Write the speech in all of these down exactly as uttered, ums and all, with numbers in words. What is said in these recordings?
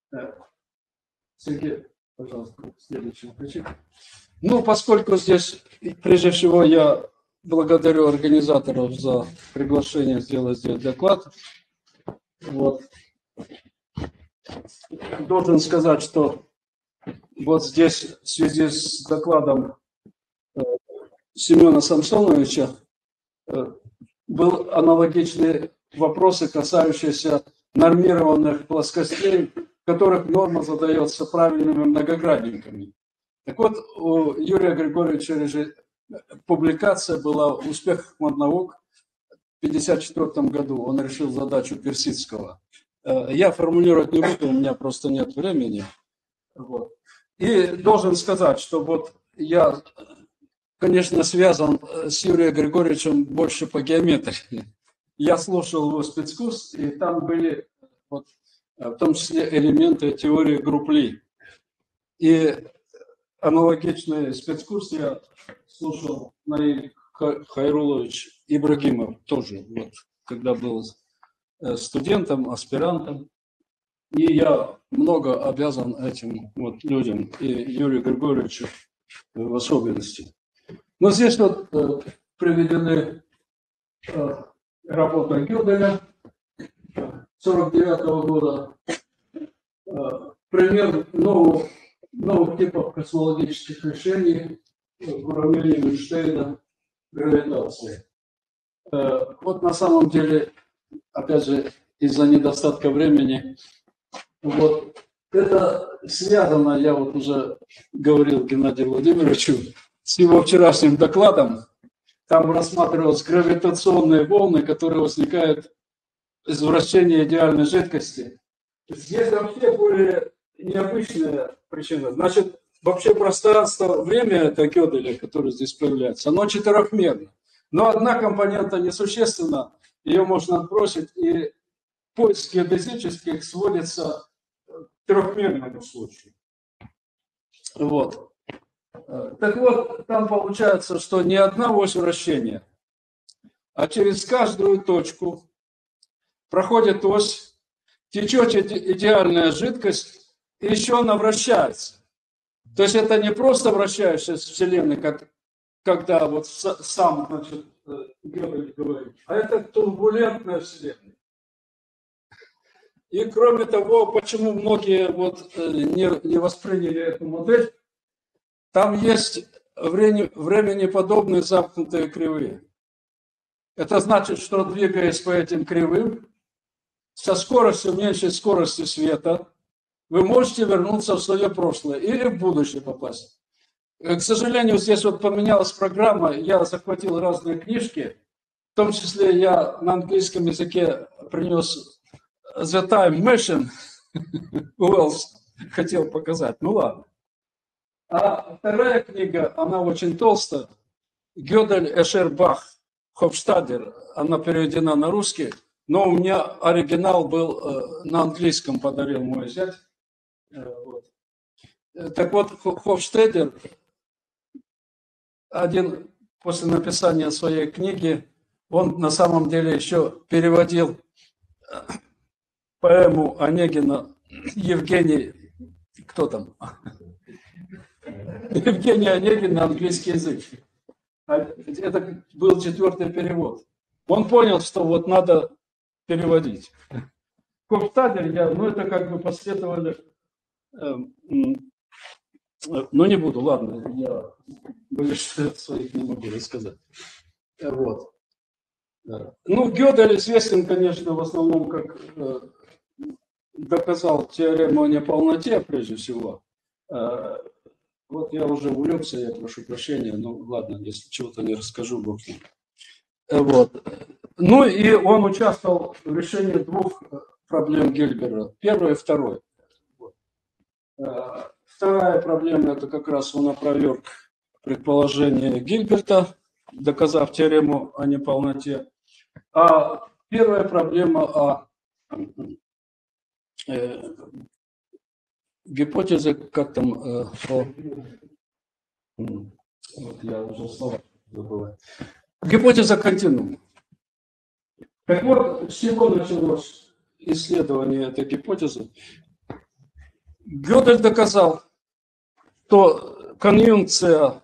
Сергей, пожалуйста, следующий включи. Ну, поскольку здесь, прежде всего, я благодарю организаторов за приглашение сделать здесь доклад. Вот. Должен сказать, что вот здесь в связи с докладом Семена Самсоновича был аналогичные вопросы, касающиеся нормированных плоскостей, в которых норма задается правильными многогранниками. Так вот, у Юрия Григорьевича публикация была «Успех наук» в пятьдесят четвёртом году. Он решил задачу Персидского. Я формулировать не буду, у меня просто нет времени. Вот. И должен сказать, что вот я, конечно, связан с Юрием Григорьевичем больше по геометрии. Я слушал его спецкурс, и там были вот, в том числе элементы теории групп Ли. И аналогичный спецкурс я слушал Наиль Хайрулович Ибрагимов тоже, вот, когда был студентом, аспирантом. И я много обязан этим вот людям, и Юрию Григорьевичу в особенности. Но здесь вот э, приведены э, работа Гёделя сорок девятого года, э, пример нового, новых типов космологических решений в уравнении Эйнштейна гравитации. Э, вот на самом деле, опять же, из-за недостатка времени, вот это связано, я вот уже говорил Геннадию Владимировичу, с его вчерашним докладом. Там рассматривалось гравитационные волны, которые возникают из вращения идеальной жидкости. Здесь вообще более необычная причина. Значит, вообще пространство, время это Гёделя, которое здесь появляется, оно четырехмерно. Но одна компонента несущественна, ее можно отбросить, и поиск геодезических сводится к трехмерному случаю. Вот. Так вот, там получается, что не одна ось вращения, а через каждую точку проходит ось, течет идеальная жидкость, и еще она вращается. То есть это не просто вращающаяся Вселенная, как когда вот сам, значит, Гёдель говорит, а это турбулентная Вселенная. И кроме того, почему многие вот не, не восприняли эту модель, там есть временеподобные замкнутые кривые. Это значит, что двигаясь по этим кривым, со скоростью меньше скорости света, вы можете вернуться в свое прошлое или в будущее попасть. К сожалению, здесь вот поменялась программа, я захватил разные книжки, в том числе я на английском языке принес The Time Machine, Уэллс хотел показать, ну ладно. А вторая книга, она очень толстая, Гёдель, Эшербах, Хофштадтер, она переведена на русский, но у меня оригинал был э, на английском, подарил мой зять. Э, вот. Так вот, Хофштадтер, один после написания своей книги, он на самом деле еще переводил поэму Онегина Евгений, кто там? Евгений Онегин на английский язык. Это был четвертый перевод. Он понял, что вот надо переводить. Хофштадтер, я, ну это как бы последовали, э, ну не буду, ладно, я больше своих не могу рассказать. Вот. Ну, Гёдель известен, конечно, в основном как э, доказал теорему о неполноте, прежде всего. Э, вот я уже увлекся, я прошу прощения, ну ладно, если чего-то не расскажу, бог с ним. Э, вот. Ну и он участвовал в решении двух проблем Гильбера. Первое и второе. Вот. Э, вторая проблема, это как раз он опроверг предположение Гильберта, доказав теорему о неполноте. А первая проблема о э, гипотезе, как там, э, о, вот я уже слова забываю, гипотеза континуума. Так вот, с чего началось исследование этой гипотезы? Гёдель доказал, что конъюнкция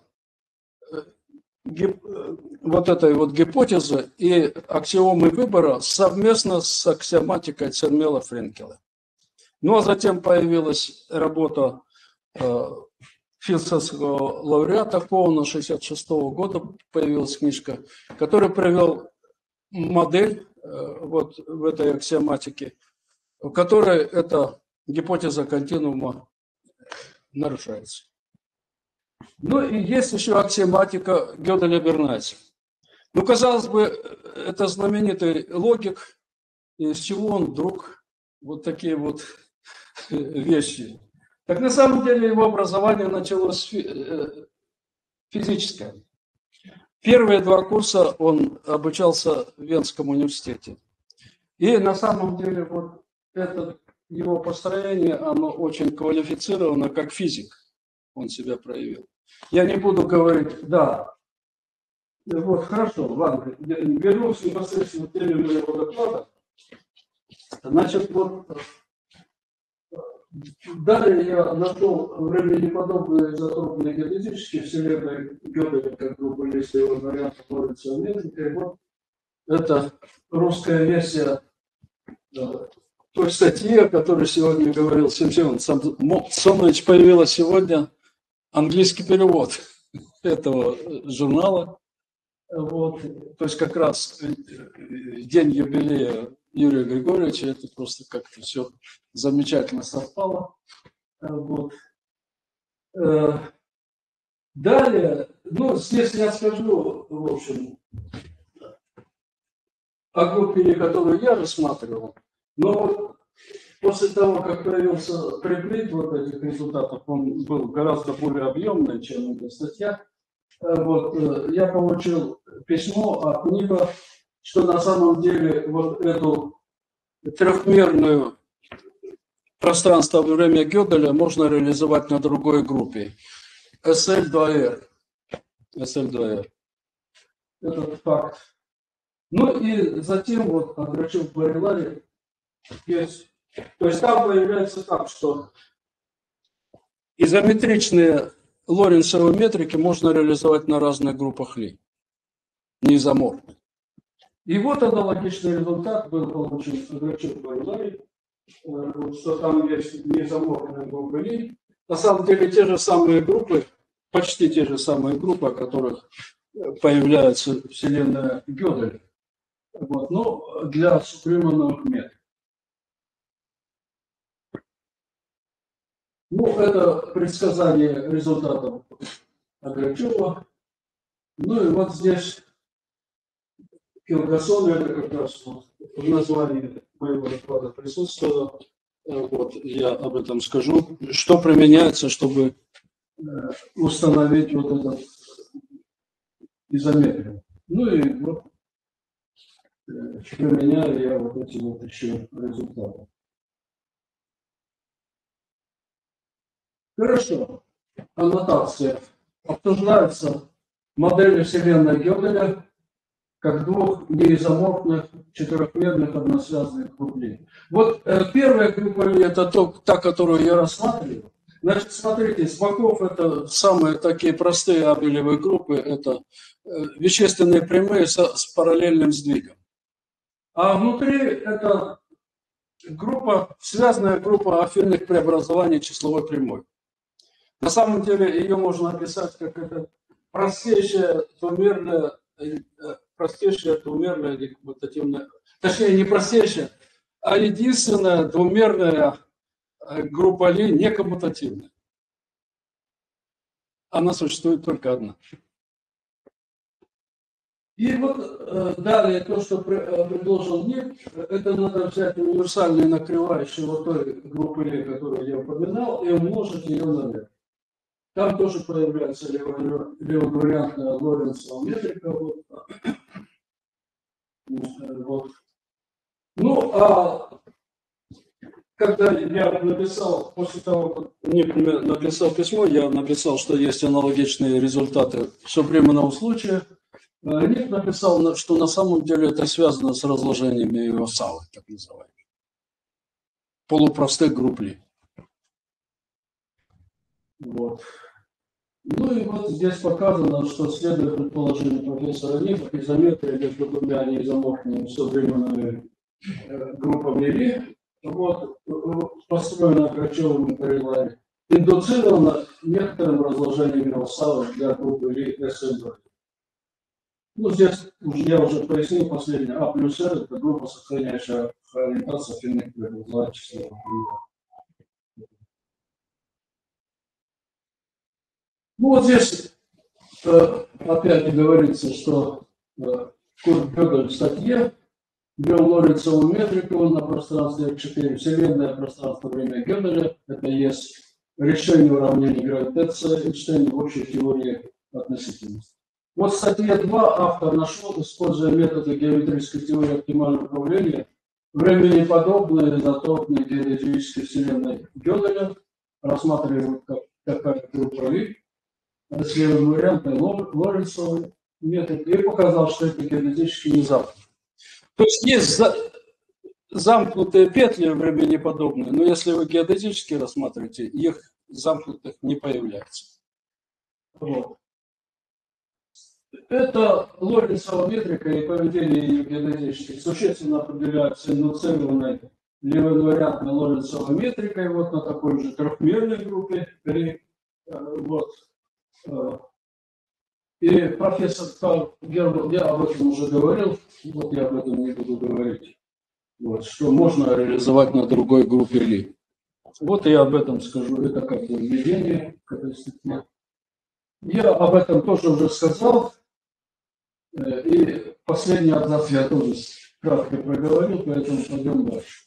вот этой вот гипотезы и аксиомы выбора совместно с аксиоматикой Цермела-Френкеля. Ну а затем появилась работа э, филдсовского лауреата Коуна шестьдесят шестого года, появилась книжка, который привел модель э, вот в этой аксиоматике, в которой эта гипотеза континуума нарушается. Ну и есть еще аксиоматика Гёделя-Бернайса. Ну, казалось бы, это знаменитый логик, из чего он вдруг вот такие вот вещи. Так на самом деле его образование началось физическое. Первые два курса он обучался в Венском университете. И на самом деле вот это его построение, оно очень квалифицировано как физик. Он себя проявил. Я не буду говорить, да, вот хорошо, ладно, вернусь непосредственно к теме моего доклада. Значит, вот далее я нашел временеподобные изотропные геодезические вселенные Гёделя, как группа, если его вариант становится метрикой. Вот это русская версия той статьи, о которой сегодня говорил Семен Самсонович, появилась сегодня английский перевод этого журнала. Вот, то есть как раз день юбилея Юрия Григорьевича, это просто как-то все замечательно совпало. Вот. Далее, ну, здесь я скажу, в общем, о группе, которую я рассматривал, но вот после того, как появился преплит вот этих результатов, он был гораздо более объемный, чем эта статья. Вот, я получил письмо от Ника, что на самом деле вот эту трехмерную пространство во время Гёделя можно реализовать на другой группе. эс эл два эр. эс эл два эр. Этот факт. Ну и затем вот Андрачев в Бариларе есть. То есть там появляется так, что изометричные Лоренцовы метрики можно реализовать на разных группах Ли, не изоморфных. И вот аналогичный результат был получен Андрачев в Бариларе, что там есть неизоморфные группы Ли. На самом деле те же самые группы, почти те же самые группы, о которых появляется вселенная Гёделя. Вот, но для супремановых метрик. Ну, это предсказание результатов Андрачева. Ну и вот здесь Килгасон, это как раз вот в названии моего доклада присутствовало. Вот, я об этом скажу. Что применяется, чтобы установить вот этот изометрию. Ну и вот применяю я вот эти вот еще результаты. Хорошо. Аннотация. Обсуждаются модели вселенной Гёделя как двух неизоморфных четырехмерных односвязанных группей. Вот э, первая группа это то, та, которую я рассматриваю. Значит, смотрите, с боков это самые такие простые абелевые группы, это э, вещественные прямые со, с параллельным сдвигом. А внутри это группа, связанная группа афинных преобразований числовой прямой. На самом деле ее можно описать как это простейшая двумерная, простейшая двумерная коммутативная, точнее не простейшая, а единственная двумерная группа Ли некоммутативная. Она существует только одна. И вот далее то, что предложил Ник, это надо взять универсальные накрывающие вот той группы Ли, которую я упоминал, и умножить ее на L. Там тоже появляется левовариантная Лоренцова метрика. Вот. Вот. Ну, а когда я написал, после того, как Ник написал письмо, я написал, что есть аналогичные результаты супремного случая. Ник написал, что на самом деле это связано с разложениями Ивасавы, так называемых, полупростых групп Ли. Вот. Ну и вот здесь показано, что следует предположению профессора Ниба, изометрия между двумя неизоморфными современными группами Ли, вот, построена Грачевым коррелами, индуцирована некоторым разложением Милсала для группы Ли эс эн два. Ну, здесь уже, я уже пояснил последнее. А плюс R – это группа, сохраняющая ориентацию финных численного примера. Ну, вот здесь э, опять говорится, что э, Курт Гёдель в статье ввел Лоренцову метрику на пространстве эф четыре. Вселенная пространство-время Гёделя – это есть решение уравнений гравитации Эйнштейна в общей теории относительности. Вот в статье два автор нашел, используя методы геометрической теории оптимального управления, времени подобные изотопные геометрические вселенной Гёделя, рассматривают как такая группа Ли, с левым вариантом Лоренцовый метод, и показал, что это геодезически не замкнуто. То есть есть за, замкнутые петли времени подобные, но если вы геодезически рассматриваете, их замкнутых не появляется. Вот. Это Лоренцова метрика и поведение ее геодезических существенно определяются индуцированной левоинвариантной Лоренцовой метрикой, вот на такой же трехмерной группе. Вот. И профессор Карл Герман, я об этом уже говорил, вот я об этом не буду говорить, вот, что можно реализовать на другой группе Ли. Вот я об этом скажу, это как введение к этой статье. Я об этом тоже уже сказал, и последний абзац я тоже кратко проговорил, поэтому пойдем дальше.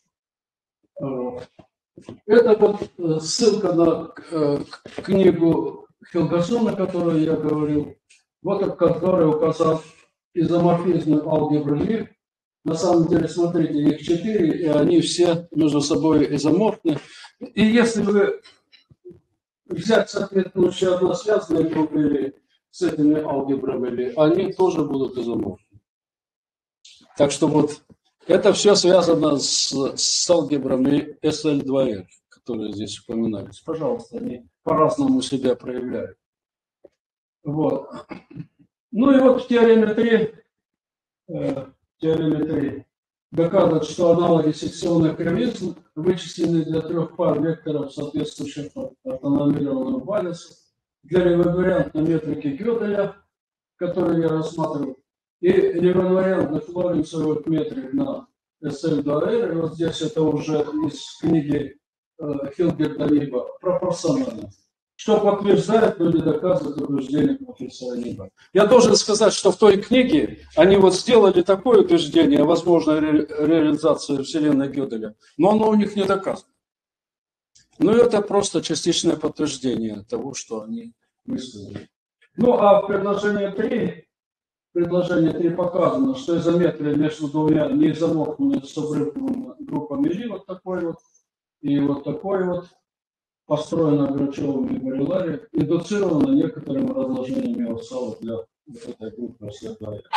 Это вот ссылка на книгу Хилгасона, о которой я говорил, вот который указал изоморфизм алгебры Ли. На самом деле, смотрите, их четыре, и они все между собой изоморфны. И если вы взять соответствующие односвязанные группы Ли с этими алгебрами Ли, они тоже будут изоморфны. Так что вот это все связано с, с алгебрами эс эл два эр, которые здесь упоминались. Пожалуйста, они по-разному себя проявляют. Вот. Ну и вот в теореме три, э, теореме три доказывает, что аналоги секционных кривизн вычислены для трех пар векторов, соответствующих автономированному балансу, для левовариантной метрики Гёделя, которую я рассматривал, и левовариантных Лоренцовых метрик на эс эл два эр. И вот здесь это уже из книги э, Хилберта Ниба пропорционально. Что подтверждает, но не доказывает утверждение профессора Ниба. Я должен сказать, что в той книге они вот сделали такое утверждение о возможной ре реализации вселенной Гёделя, но оно у них не доказано. Но это просто частичное подтверждение того, что они высказали. Ну а в предложении три, предложение три показано, что изометрия между двумя неизоморфными субгруппами группами Ли, вот такой вот, и вот такой вот, построена Грачевым и Бариллари, индуцирована некоторым разложением Милсала для вот этой группы эс эл два эр.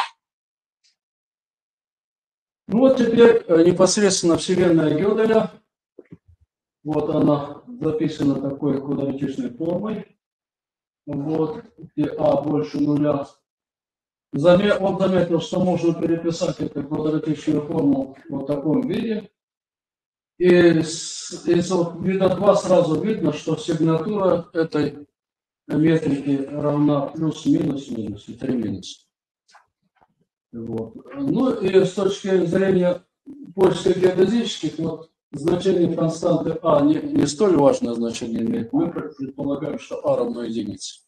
Ну вот теперь непосредственно вселенная Гёделя. Вот она записана такой квадратичной формой. Вот, где А больше нуля. Он заметил, что можно переписать эту квадратичную форму в вот таком виде. И из, из вида два сразу видно, что сигнатура этой метрики равна плюс-минус минус и три минус. Вот. Ну и с точки зрения поиска геодезических, вот, значение константы А не, не столь важное значение имеет. Мы предполагаем, что А равно единице.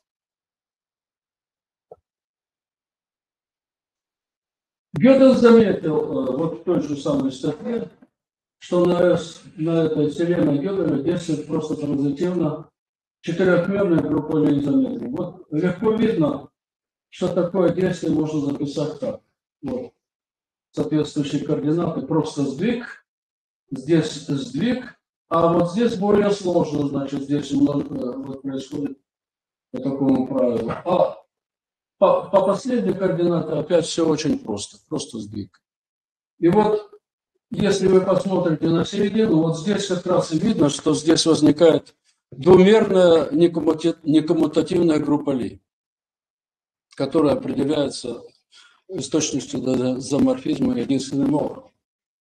Гёдель заметил вот в той же самой статье, что на, на этой вселенной Гёделя действует просто транзитивно четырехмерная группа изометрии. Вот легко видно, что такое действие можно записать так. Вот. Соответствующие координаты, просто сдвиг, здесь сдвиг, а вот здесь более сложно, значит, здесь вот происходит по такому правилу. А по, по последней координате опять все очень просто, просто сдвиг. И вот если вы посмотрите на середину, вот здесь как раз и видно, что здесь возникает двумерная некоммутативная группа Ли, которая определяется с точностью до изоморфизма единственным образом.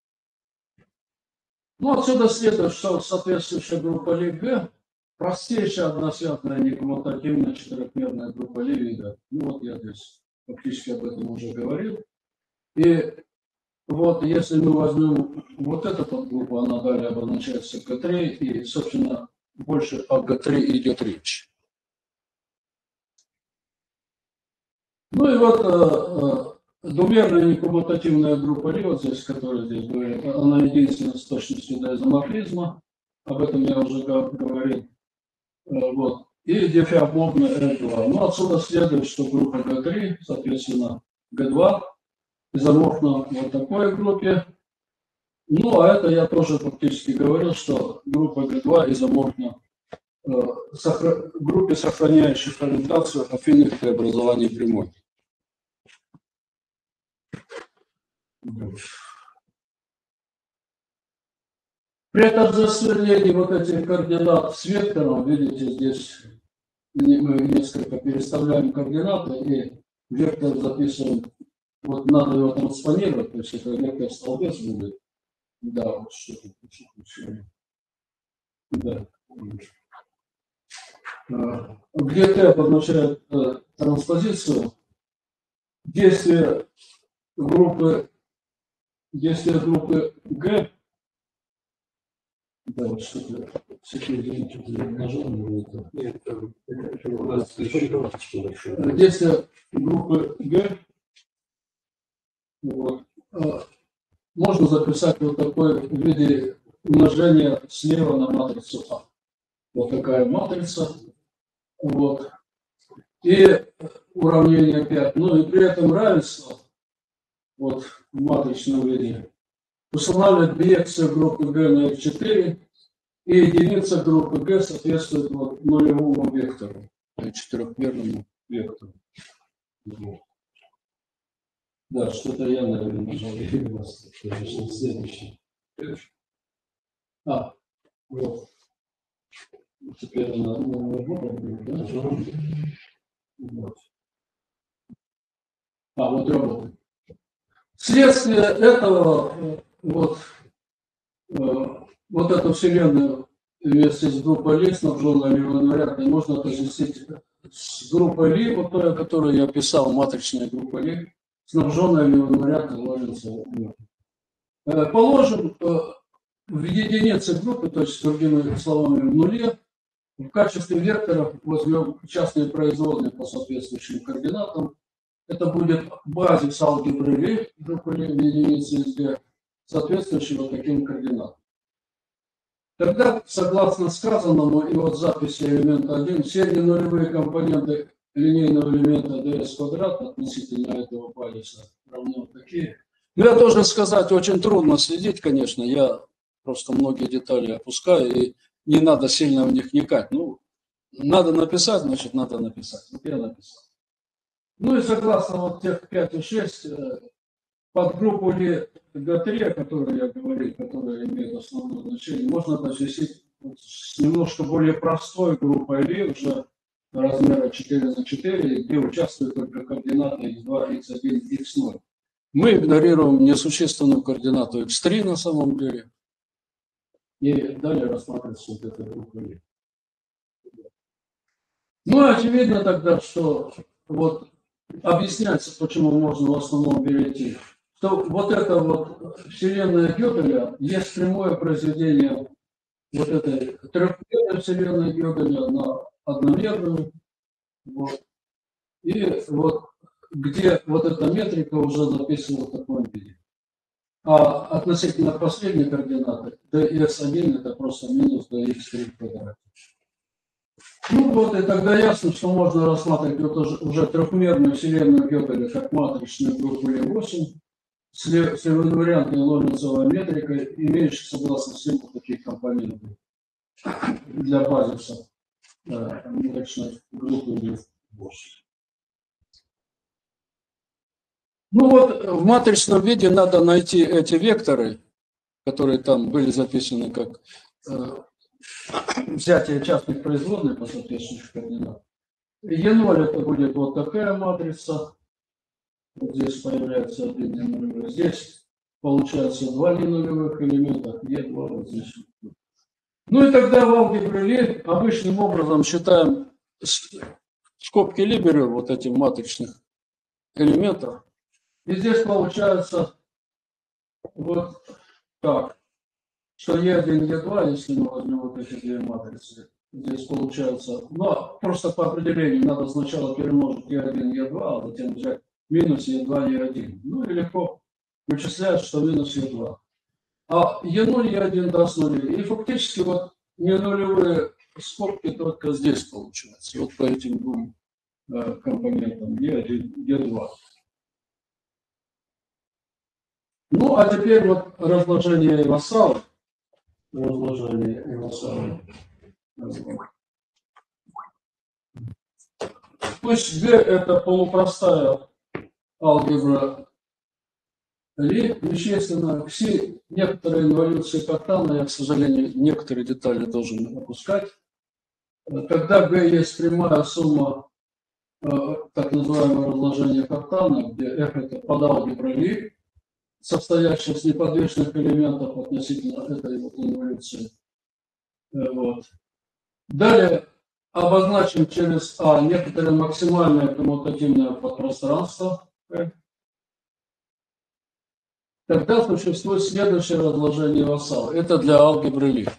Ну, отсюда следует, что соответствующая группа Ли Г простейшая односвязная некоммутативная четырехмерная группа Ли вида. Ну, вот я здесь фактически об этом уже говорил. И вот если мы возьмем вот эту подгруппу, она далее обозначается Г три, и, собственно, больше о Г три идет речь. Ну и вот э, э, двумерная некоммутативная группа Ли, вот здесь, которая здесь говорит, она единственная с точностью до изоморфизма, об этом я уже говорил. Э, вот. И дифеоморфная Р два. Ну, отсюда следует, что группа Г три, соответственно, Г два, изоморфна вот такой группе. Ну, а это я тоже фактически говорил, что группа Г два изоморфна э, сохра... группе, сохраняющих ориентацию афинных при образовании прямой. При отождествлении вот этих координат с вектором, видите, здесь мы несколько переставляем координаты, и вектор записываем, вот надо его транспонировать, то есть это вектор столбец будет. Да, вот что тут еще. Да. Где Т обозначает э, транспозицию, действие группы, действие группы Г, да, вот что-то, действие группы Г, вот, э, можно записать вот такой в виде умножения слева на матрицу А. Вот такая матрица. Вот. И уравнение пять. Ну и при этом равенство вот, в матричном виде устанавливает биекцию группы Г на эф четыре, и единица группы Г соответствует вот, нулевому вектору, четырехмерному вектору. Вот. Да, что-то я, наверное, нажал. Следующий. А, вот. Теперь она работает, да? Вот. А, вот работает. Вследствие этого, вот, вот эту вселенную вместе с группой Ли, снабженной инвариантной, можно отождествить с группой Ли, вот той, которую я писал, матричная группа Ли, снабженная инвариантной ложится. Положим в единице группы, то есть, другими словами, в нуле, в качестве векторов возьмем частные производные по соответствующим координатам. Это будет базис алгебры Ли, группы Ли в единице из Г, соответствующий вот таким координатам. Тогда, согласно сказанному и вот записи элемента один, все ненулевые компоненты линейного элемента dS квадрат относительно этого базиса равно такие. Ну, я должен сказать, очень трудно следить, конечно, я просто многие детали опускаю, и не надо сильно в них вникать. Ну, надо написать, значит, надо написать. Вот я написал. Ну и согласно вот тех пять и шесть, под группу Ли Г три, о которой я говорил, которая имеет основное значение, можно отождествить с немножко более простой группой Ли, уже размера четыре на четыре, где участвуют только координаты икс два, икс один, икс ноль. Мы игнорируем несущественную координату икс три на самом деле. И далее рассматривается вот эта группа Ли. Ну, очевидно тогда, что вот объясняется, почему можно в основном перейти, что вот эта вот вселенная Гёделя есть прямое произведение вот этой трехмерной вселенной Гёделя на одномерную. Вот. И вот где вот эта метрика уже записана в таком виде. А относительно последней координаты dx один это просто минус dx три в квадрате. Ну вот, и тогда ясно, что можно рассматривать вот уже трехмерную вселенную Гёделя как матричную группу Ли восемь с инвариантной лоренцовой метрикой, имеющих, согласно всем, таких компонентов для базиса э, матричной группы Ли восемь. Ну вот, в матричном виде надо найти эти векторы, которые там были записаны как э, взятие частных производных по соответствующим координатам. Е ноль это будет вот такая матрица. Вот здесь появляется один ненулевой. Здесь получается два ненулевых элемента. Е два вот здесь. Ну и тогда в алгебре Ли обычным образом считаем скобки Ли, берем вот этих матричных элементов. И здесь получается вот так, что Е один, Е два, если мы возьмем вот эти две матрицы, здесь получается, но просто по определению надо сначала перемножить Е один, Е два, а затем взять минус Е два, Е один. Ну и легко вычисляют, что минус Е два. А Е ноль, Е один даст нули. И фактически вот не нулевые скобки только здесь получаются. Вот по этим двум э, компонентам Е один, Е два. Ну, а теперь вот разложение Ивасалы. Разложение Ивасалы. Пусть Г это полупростая алгебра Ли, естественно, все некоторые инволюции Катана, я, к сожалению, некоторые детали должен опускать. Когда Г есть прямая сумма так называемого разложения Катана, где F это подалгебра Ли, состоящая из неподвижных элементов относительно этой вот инволюции. Вот. Далее обозначим через А некоторое максимальное коммутативное подпространство. Тогда существует следующее разложение Ивасалы. Это для алгебры Ли.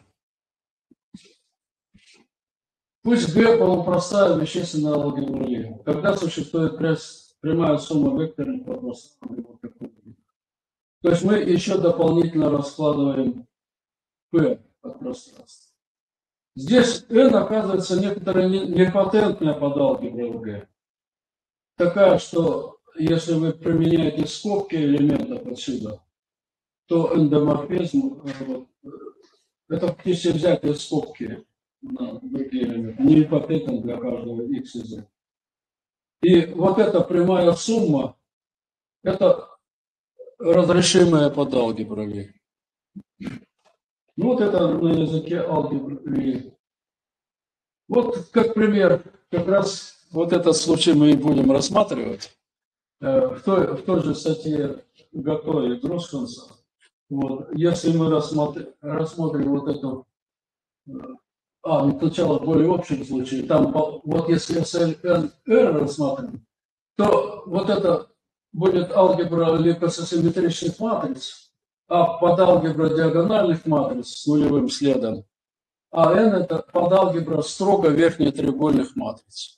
Пусть Г полупростая вещественная алгебра Ли. Тогда существует прямая сумма векторных подпространств. То есть мы еще дополнительно раскладываем P подпространство. Здесь N оказывается некоторая непатентная подалгебра Г. Такая, что если вы применяете скобки элементов отсюда, то эндоморфизм, это фактически взятие скобки на другие элементы, не патент для каждого x и z. И вот эта прямая сумма, это разрешимая подалгебра Ли. Ну вот это на языке алгебры Ли. Вот как пример, как раз вот этот случай мы и будем рассматривать. В той, в той же статье Гато и Гросконса, вот, если мы рассмотрим, рассмотрим вот эту, а, ну, сначала в более общем случае, там вот если эс эл эн эр рассматриваем, то вот это будет алгебра липососимметричных матриц, а подалгебра диагональных матриц с нулевым следом, а N это подалгебра строго верхнетреугольных матриц.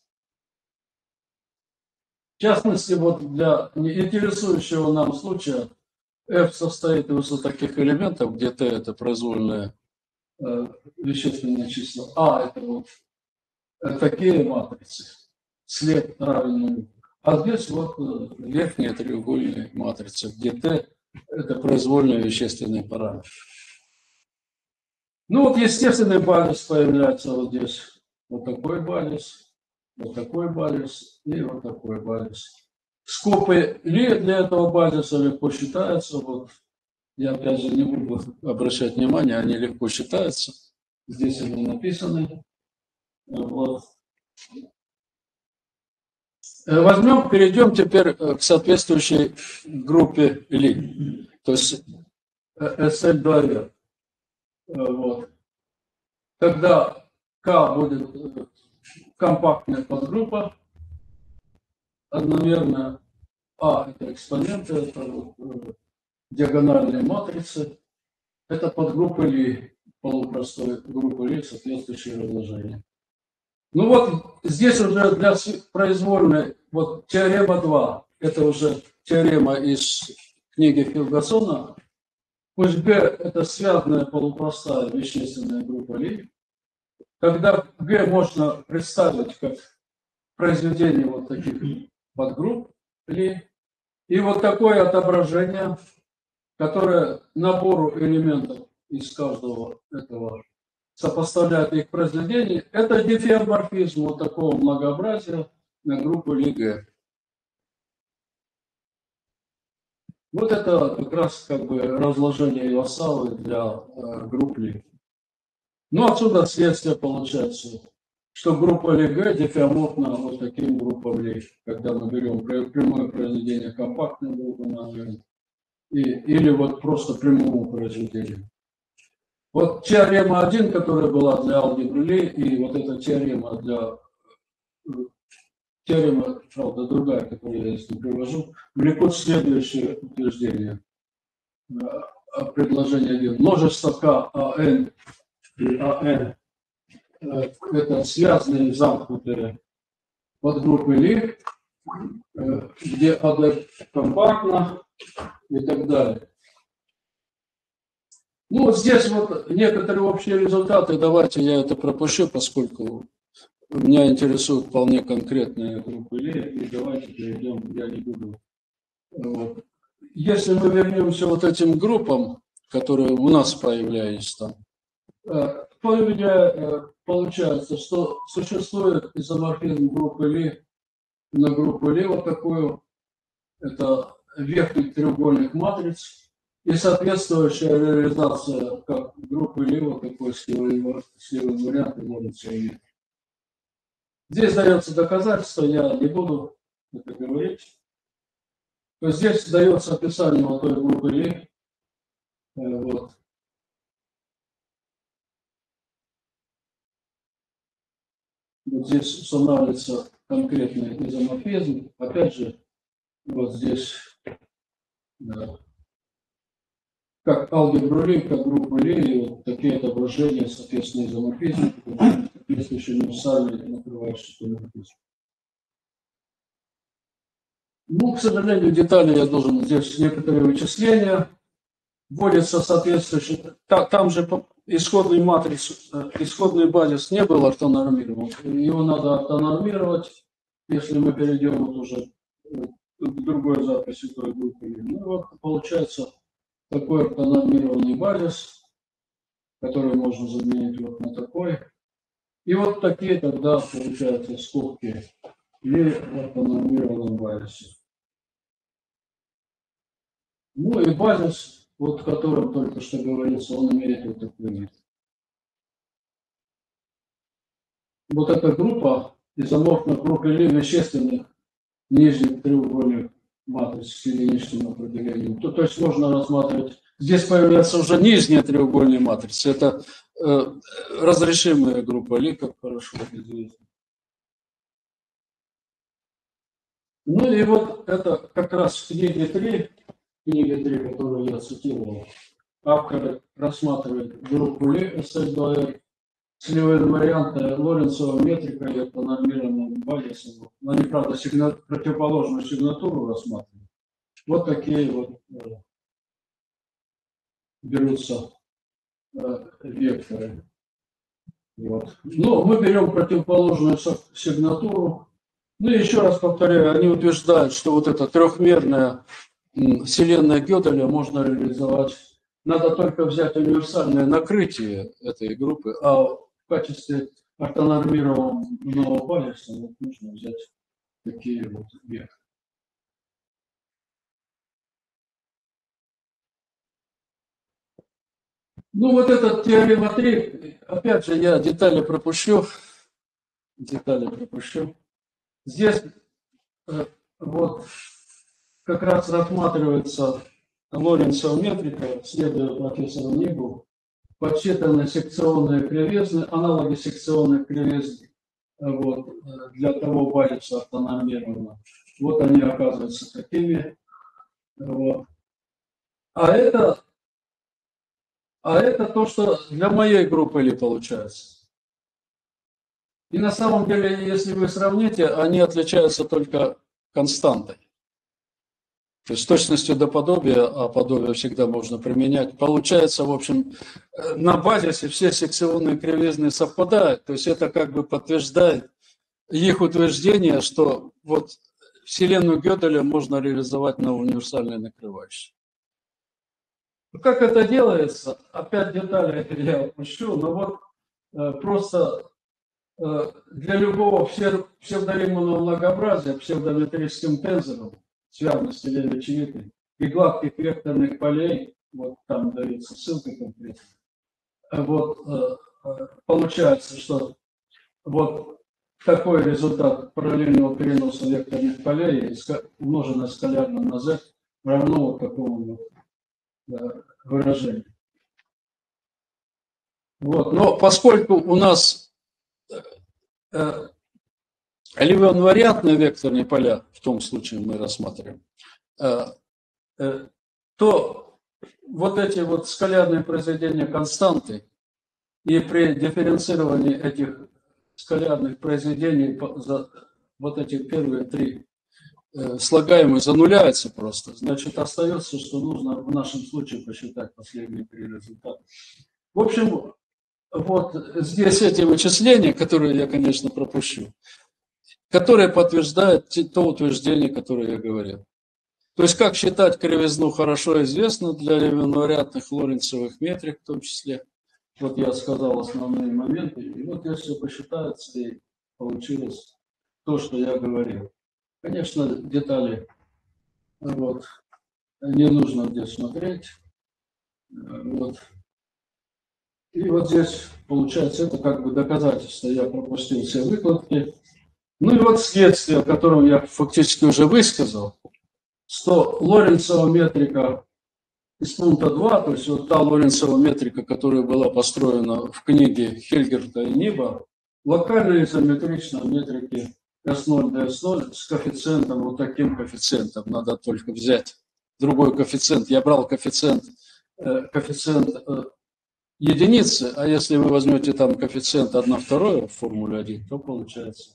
В частности, вот для интересующего нам случая F состоит из вот таких элементов, где T это произвольное э, вещественное число, А это вот э, такие матрицы, след равен нулю. А здесь вот э, верхняя треугольная матрица, где T это произвольный вещественный параметр. Ну вот естественный базис появляется вот здесь. Вот такой базис. Вот такой базис и вот такой базис. Скобы Ли для этого базиса легко считаются. Вот я опять же не буду обращать внимание, они легко считаются. Здесь они написаны. Вот. Возьмем, перейдем теперь к соответствующей группе Ли. То есть эс эл два эр. Вот. Тогда К будет компактная подгруппа, одномерная. А это экспоненты, это вот, диагональные матрицы. Это подгруппа Ли, полупростой группы Ли, соответствующее разложение. Ну вот здесь уже для произвольной, вот теорема два, это уже теорема из книги Фергюсона. Пусть Г это связанная полупростая вещественная группа Ли. Когда Г можно представить как произведение вот таких подгрупп Ли. И вот такое отображение, которое набору элементов из каждого этого сопоставляет их произведение, это дифеоморфизм вот такого многообразия на группу Ли Г. Вот это как раз как бы разложение Ивасалы для э, групп Ли. Ну, отсюда следствие получается, что группа ЛГ дифеоморфна вот таким группам Ли, когда мы берем прямое произведение компактной группы на N, и, или вот просто прямому произведению. Вот теорема один, которая была для алгебры Ли, и вот эта теорема для теорема, правда, другая, которую я здесь не привожу, влекут следующее утверждение. Предложение один. Множество К, АН и АН это связанные замкнутые подгруппы Ли, где АД компактно и так далее. Ну, вот здесь вот некоторые общие результаты. Давайте я это пропущу, поскольку меня интересуют вполне конкретные группы Ли. И давайте перейдем, я не буду. Вот. Если мы вернемся вот этим группам, которые у нас появлялись там, то получается, что существует изоморфизм группы Ли на группу Ли вот такую. Это верхний треугольник матриц. И соответствующая реализация как группы Ли вот такой с левым вариантом может иметь. Здесь дается доказательство, я не буду это говорить. То есть здесь дается описание вот той группы Ли. Вот. Вот здесь устанавливается конкретный изоморфизм. Опять же, вот здесь, да, как алгебру Ли, как группу Ли, и вот такие отображения, соответственно, изоморфизм, если еще не универсальный, накрывающий изоморфизм. Ну, к сожалению, детали я должен здесь некоторые вычисления. Вводится соответствующий. Там же исходный матрис, исходный базис не был ортонормирован. Его надо ортонормировать, если мы перейдем вот уже к другой записи той группы. Ну вот получается такой ортонормированный базис, который можно заменить вот на такой. И вот такие тогда получаются скобки Ли в ортонормированном базисе. Ну и базис, вот о котором только что говорится, он имеет вот такой вид. Вот эта группа изоморфна группы Ли вещественных нижних треугольных матриц с единичным определением. То, то есть можно рассматривать. Здесь появляется уже нижняя треугольная матрица. Это э, разрешимая группа Ли, как хорошо известно. Ну и вот это как раз в книге три, книге три, которую я цитировал, автор рассматривает группу Ли эс эс два эр с левым вариантом Лоренцова метрика и ортонормированным базисом. Они, правда, сигна... противоположную сигнатуру рассматривают. Вот такие вот э, берутся э, векторы. Вот. Но мы берем противоположную сигнатуру. Ну и еще раз повторяю, они утверждают, что вот эта трехмерная вселенная Гёделя можно реализовать. Надо только взять универсальное накрытие этой группы, а в качестве ортонормированного базиса вот нужно взять такие вот векторы. Ну вот этот теорема три, опять же, я детали пропущу. Детали пропущу. Здесь э, вот как раз рассматривается Лоренцова метрика, следуя профессору Нигу, подсчитаны секционные кривизны, аналоги секционных кривизн вот, для того базиса ортонормированного. Вот они оказываются такими. Вот. А это, а это то, что для моей группы Ли получается. И на самом деле, если вы сравните, они отличаются только константой. То есть с точностью до подобия, а подобие всегда можно применять. Получается, в общем, на базисе все секционные кривизны совпадают. То есть это как бы подтверждает их утверждение, что вот вселенную Гёделя можно реализовать на универсальной накрывающей. Как это делается? Опять детали я опущу, но вот просто для любого псевдоримного многообразия псевдометрическим тензором связности Леви-Чевиты и гладких векторных полей, вот там дается ссылка конкретно, вот получается, что вот такой результат параллельного переноса векторных полей, умноженное скалярно на z, равно вот такому вот выражению. Вот. Но поскольку у нас э, ливен-вариантные векторные поля, в том случае мы рассматриваем, э, э, то вот эти вот скалярные произведения константы, и при дифференцировании этих скалярных произведений за вот эти первые три э, слагаемые зануляются просто. Значит, остается, что нужно в нашем случае посчитать последние три результата. В общем, вот здесь эти вычисления, которые я, конечно, пропущу, которые подтверждают то утверждение, которое я говорил. То есть, как считать кривизну, хорошо известно для ливен-вариантных лоренцевых метрик в том числе. Вот я сказал основные моменты. И вот если посчитается, и получилось то, что я говорил. Конечно, детали вот, не нужно здесь смотреть. Вот. И вот здесь получается это как бы доказательство. Я пропустил все выкладки. Ну и вот следствие, о котором я фактически уже высказал, что лоренцева метрика из пункта два, то есть вот та лоренцева метрика, которая была построена в книге Хильгерта и Ниба, локально изометрична метрики эс ноль дэ эс ноль с коэффициентом, вот таким коэффициентом, надо только взять другой коэффициент. Я брал коэффициент, коэффициент единицы, а если вы возьмете там коэффициент одна вторая в формуле один, то получается.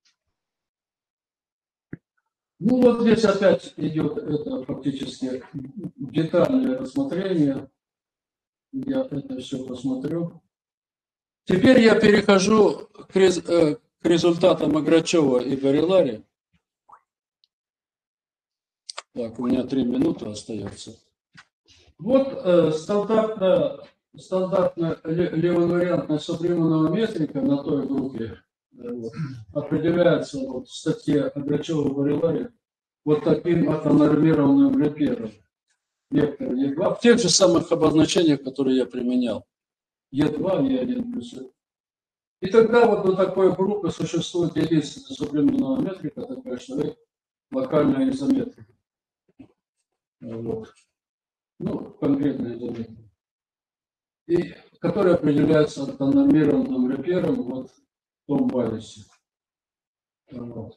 Ну вот здесь опять идет это фактически детальное рассмотрение. Я это все посмотрю. Теперь я перехожу к, рез, э, к результатам Аграчева и Бариллари. Так, у меня три минуты остается. Вот э, стандартная, стандартная ливен-вариантная субриманного метрика на той группе вот, определяется вот, в статье Аграчева и Бариллари вот таким атонормированным репером. Вектор е два в тех же самых обозначениях, которые я применял. е два, е один плюс один. И тогда вот на такой группе существует единственная сублимированная метрика, такая, что локальная изометрия. Вот. Ну, конкретная изометрия. И которая определяется атонормированным репером вот в том базисе. Вот.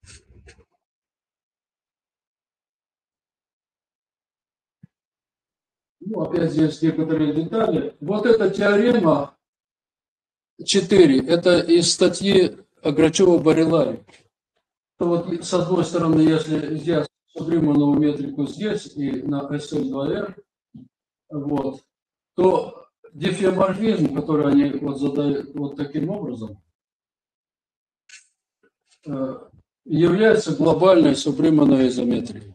Ну, опять здесь некоторые детали. Вот эта теорема четыре, это из статьи Аграчева-Бариллари. Вот с одной стороны, если взять сублимованную метрику здесь и на эс эл два эр, вот, то дифеоморфизм, который они вот задают вот таким образом, является глобальной сублимованной изометрией.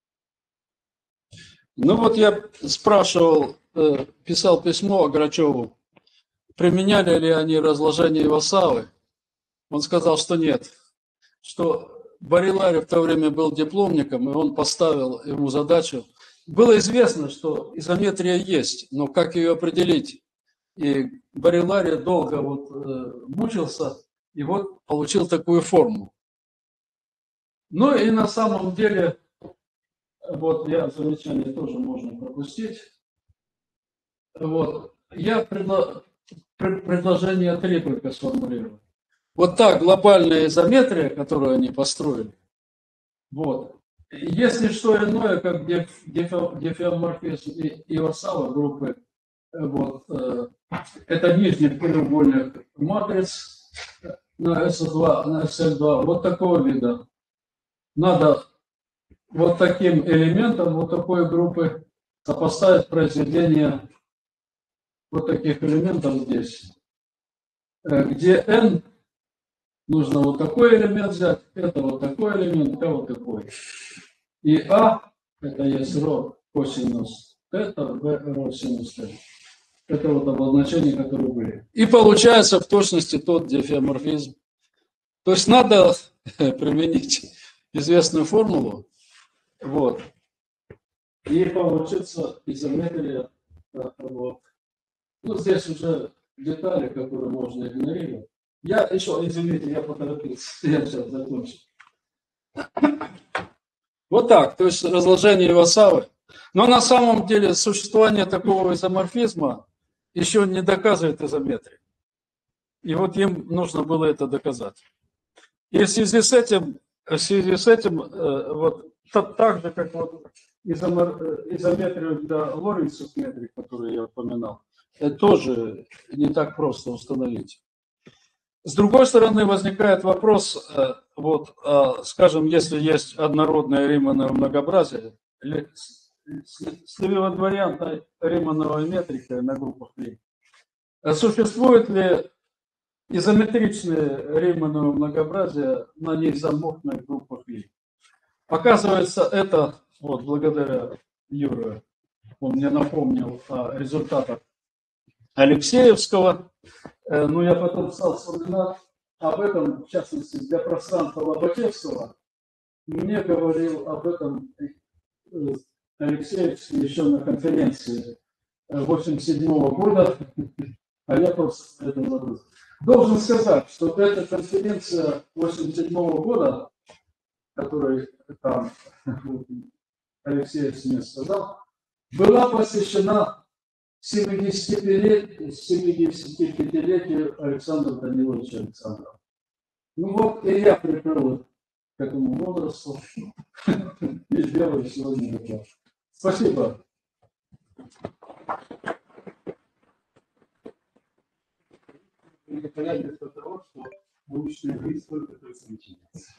Ну вот я спрашивал, писал письмо Аграчеву, применяли ли они разложение Ивасавы. Он сказал, что нет, что Бариллари в то время был дипломником, и он поставил ему задачу. Было известно, что изометрия есть, но как ее определить? И Бариллари долго вот, э, мучился, и вот получил такую форму. Ну и на самом деле, вот я замечание тоже можно пропустить. Вот, я предло... предложение три только сформулировал. Вот та глобальная изометрия, которую они построили, вот, если что иное, как дифеоморфизм Ивасава группы, вот, это нижний треугольник матриц на эс два, на эс эл два, вот такого вида. Надо вот таким элементом, вот такой группы сопоставить произведение вот таких элементов здесь, где n нужно вот такой элемент взять, это вот такой элемент, это вот такой. И а, это есть ρ косинус это, в ρ синус θ. Это вот обозначения, которые были. И получается в точности тот дифеоморфизм. То есть надо применить известную формулу, вот, и получится изометрия, вот. Ну, здесь уже детали, которые можно игнорировать. Я еще, извините, я поторопился, я сейчас закончу. Вот так, то есть разложение Ивасавы. Но на самом деле существование такого изоморфизма еще не доказывает изометрию. И вот им нужно было это доказать. И в связи с этим, в связи с этим вот так же, как вот изометрию для Лоренцев метрик, которую я упоминал, это тоже не так просто установить. С другой стороны, возникает вопрос, вот, скажем, если есть однородное Римановое многообразие, сливоводвариантная Римановая метрика на группах Ли, существует ли изометричное Римановое многообразие на неизоморфных группах Ли? Оказывается, это, вот, благодаря Юре, он мне напомнил о результатах Алексеевского, но я потом стал вспоминать об этом, в частности, для пространства Лобачевского. Мне говорил об этом Алексеевский еще на конференции восемьдесят седьмого года, а я просто это забыл. Должен сказать, что эта конференция восемьдесят седьмого года, которую там Алексеевский мне сказал, была посвящена семидесятипятилетию Александра Даниловича Александрова. Ну вот, и я припер к этому возрасту и сделаю сегодня доклад. Спасибо. Понятно того, что научная жизнь только начинается.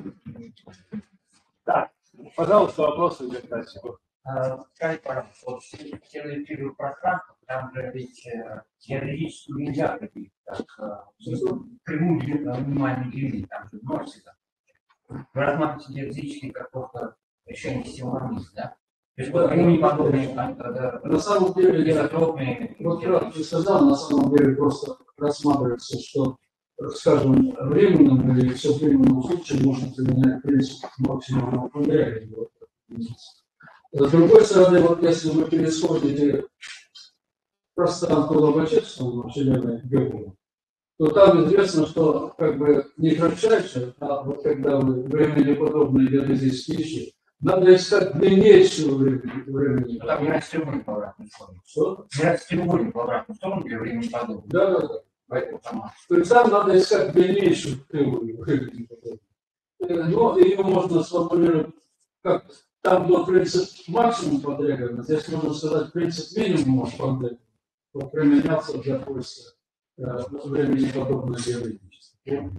Так, пожалуйста, вопросы для Катчева. Скажите, пожалуйста, вот теоретическое пространство, там же ведь теоретически нельзя прийти, как прямую минимальную длину, там же носится. Вы рассматриваете теоретически как просто решение символизма, да? То есть, вот ему не подобные, когда... На самом деле, я, вот я сказал, на самом деле просто рассматривается, что, скажем, временным или все временным случаем можно применять принцип максимального понятия. С другой стороны, вот если вы пересходите пространство Лобачевского, вселенной Гёббела, то там известно, что как бы не кратчайшее, а вот когда вы времени подобные геодезические ищете, надо искать длиннейшего времени. времени. Там не растягивали по обратную сторону. Что? Не растягивали по обратную сторону для времени подобного. Да, да, да. То есть там надо искать длиннейшую времени. Но ее можно сформулировать как там был принцип максимум потребования, здесь можно сказать принцип минимума потребования, вот применялся для поиска э, времени подобного геометрического.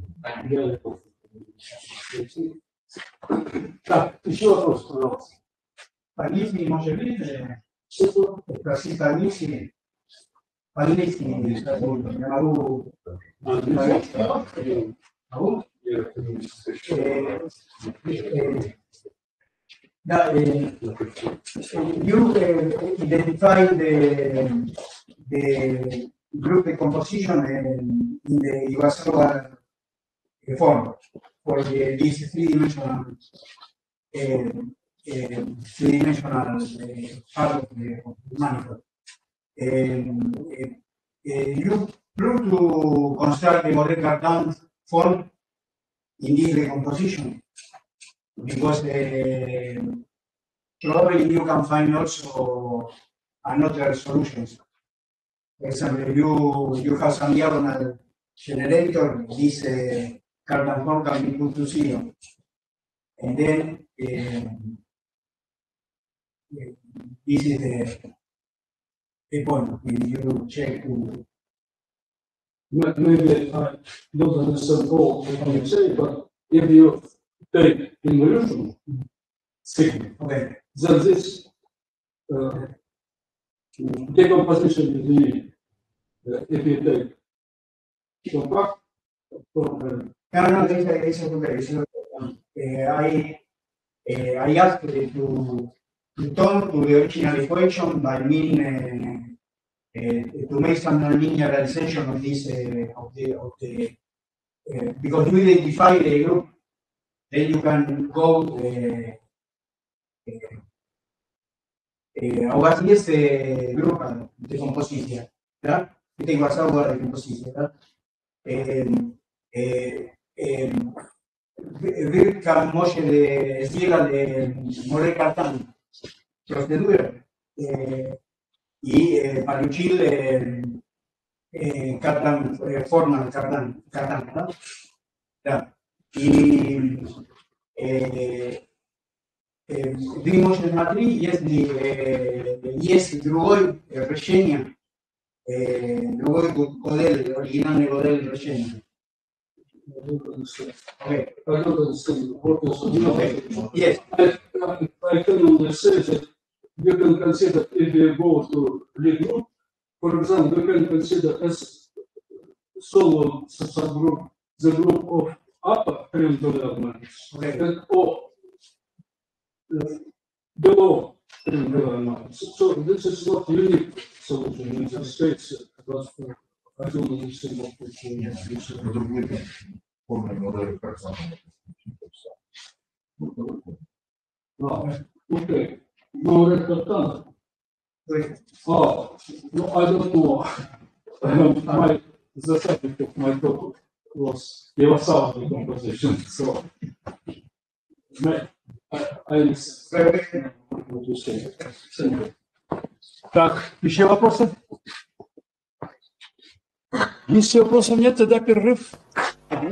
Так, еще вопрос, пожалуйста. По-английски может быть, что спросить по-английски, по-английски не могу. Могу? That, uh, you uh, identify the, the group decomposition uh, in the Iwasawa form for the, this three-dimensional uh, uh, three-dimensional uh, part of the, of the manifold. Um, uh, uh, you prove to construct the molecular down form in this decomposition. Because uh, probably you can find also another solutions. For example, you you have some diagonal generator, this uh, carbon form can be put to zero, and then uh, this is the, the point when you check to. Maybe I don't understand all what you say, but if you take involution signal, Okay. then this uh, decomposition is unique. Uh, if you take compact from uh, No, no, it's, it's okay. It's okay. Uh, I uh, I asked to to turn to the original equation by meaning uh, uh, to make some nonlinearization of this uh, of the of the uh, because you identify the group. Then you can go uh, uh, what is the group decomposition? Yeah? это Ивасава композиция, да? Э, э, э, Вы, как можете сделать море картан процедура и получили картан, форма картан, картан, да? Да. И вы можете смотреть, если есть другое решение, другой модель, оригинальный модель решения. Okay. I don't understand what was Okay. Yes. I, I, I can only say that you can consider if you go to lead group, for example, you can consider as solo subgroup the group of upper frame development Okay. and or uh, below frame development. So, so this is not unique solution in the States. But I don't understand what we Форма модели картана. Ah, okay. No red katana. Oh, no, I don't know. Um, my, the subject of my talk was Iwasawa composition, so my, I, I understand what you say. Thank you. Так, еще вопросы? Если вопросов нет, тогда перерыв.